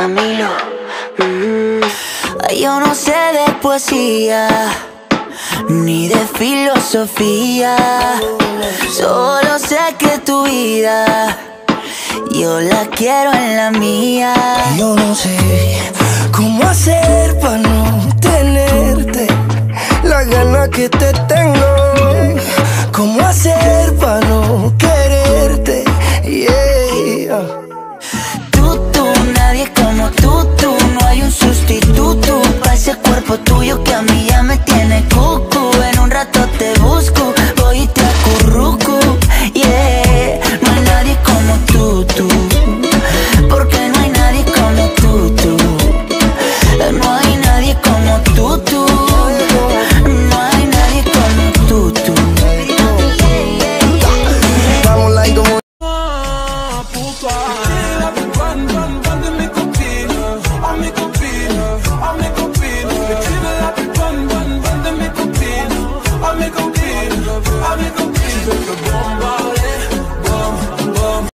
Camilo. Yo no sé de poesía ni de filosofía, solo sé que tu vida yo la quiero en la mía. Yo no sé cómo hacer para no tenerte la gana que te tengo. Cómo hacer para no